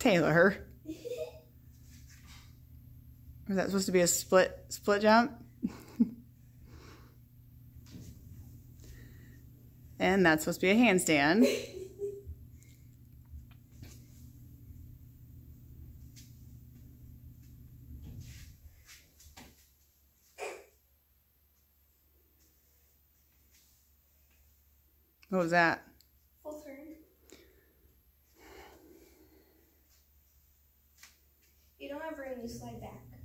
Taylor. Was that supposed to be a split jump? And that's supposed to be a handstand. What was that? Full turn. You don't have room, you slide back.